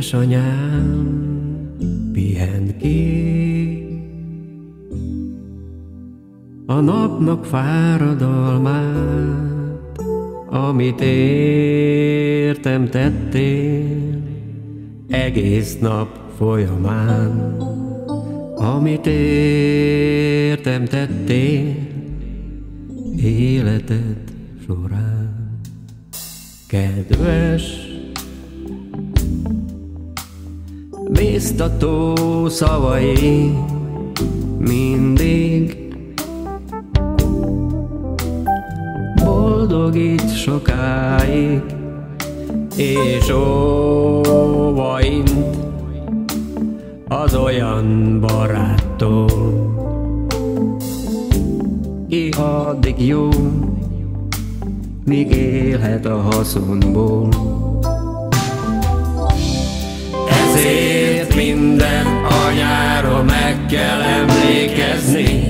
Édesanyám pihent ki a napnak fáradalmát, amit értem tettél egész nap folyamán, amit értem tettél életed során. Kedves, biztató szavai mindig boldogít sokáig, és óvaint az olyan baráttól, ki addig jó, míg élhet a haszonból. Ezért minden anyáról meg kell emlékezni,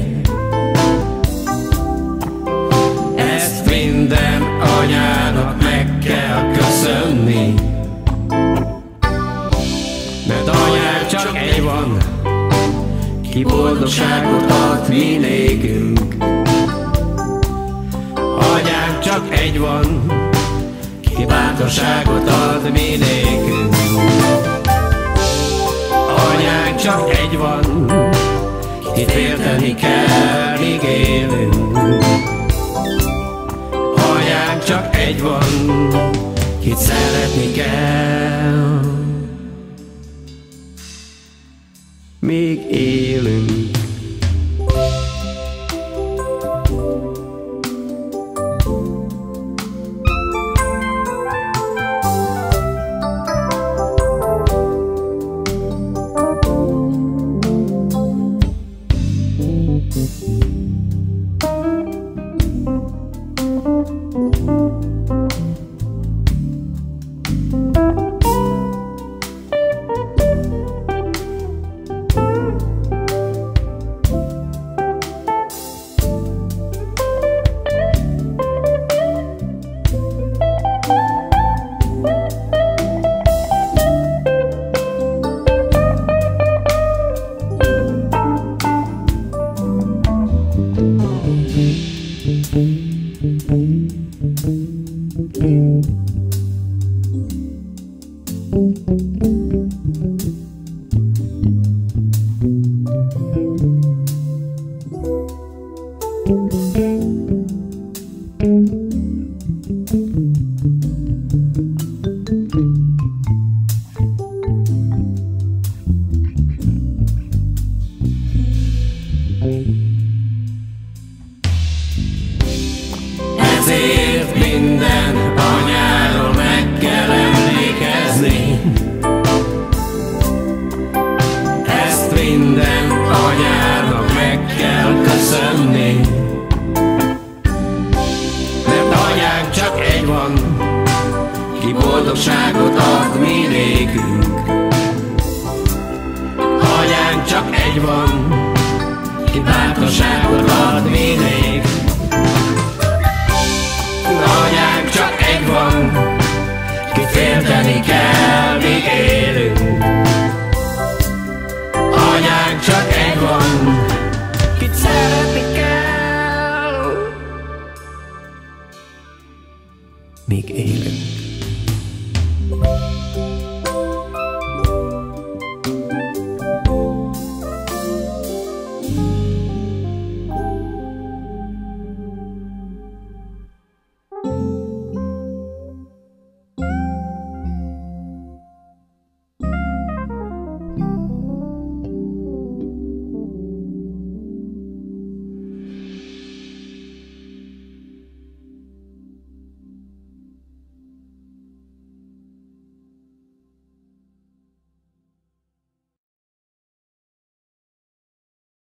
ezt minden anyának meg kell köszönni, mert anyák csak egy van, ki boldogságot ad mi nékünk. Anyák csak egy van, ki bátorságot ad mi nékünk. Anyák csak egy van, kit félteni kell, míg élünk. Anyák csak egy van, kit szeretni kell, míg élünk. Ezért minden anyáról meg kell emlékezni, ezt minden anyának meg kell köszönni, mert anyánk csak egy van, ki boldogságot ad mi nékünk. Anyánk csak egy van, ki bátorságot ad